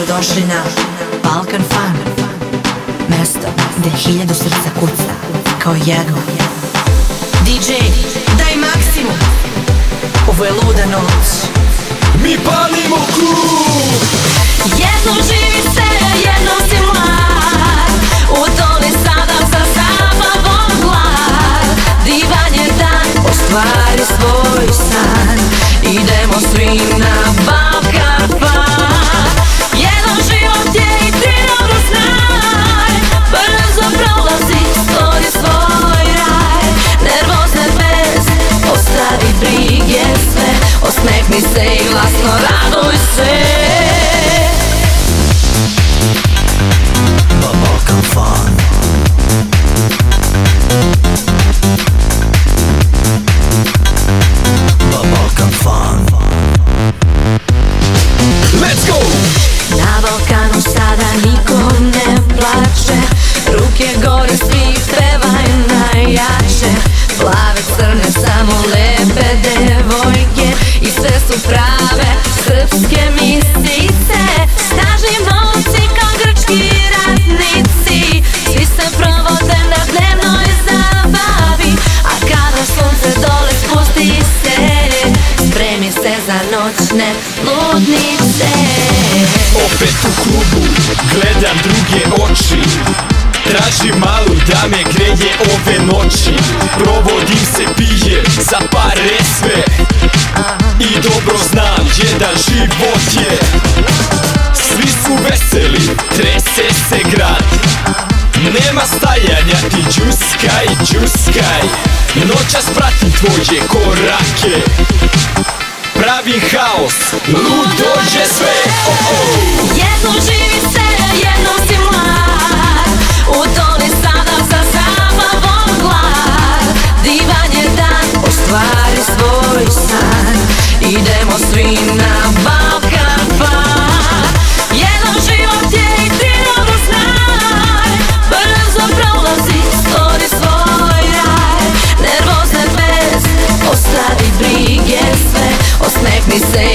Dobrodošli na Balkan Fun, mesto gde 1000 srca kuca kao jedno. DJ, daj maksimum, ovo je luda noć. Mi palimo krug. Jednom živi se, jednom si mlad, utoni sada sa zabavom glad. Divan je dan, ostvari svoj san, idemo svi na Balkan Fun. Jedan život je i ti dobro znaj, brzo prolazi, stvori svoj raj. Nervozne bez, ostavi brige sve, osmehni se i glasno raduj se. Balkan Fun. Balkan Fun. Let's go! Na Balkanu sada niko ne plače, ruke gore, svi pevaj najjače. Plave, crne, samo lepe devojke i sve su prave srpske misice. Snažni momci kao grčki ratnici, svi se provode na dnevnoj zabavi, a kada sunce dole spusti se, spremi se za noćne ludnice. Opet u klubu, gledam druge oči, tražim malu da me greje ove noći. Provodim se, pijem za pare sve i dobro znam, jedan život je. Svi su veseli, trese se grad, nema stajanja, ti džuskaj, džuskaj. Noćas pratim tvoje korake, pravim haos, ludo je sve. Jednom živi se, jednom si mlad, utoni sada sa zabavom glad. Divan je dan, ostvari svoj san, idemo svi na Balkan Fun. Jedan život je i ti dobro znaj, brzo prolazi, stvori svoj raj. Nervozne bez, ostavi brige sve, osmehni se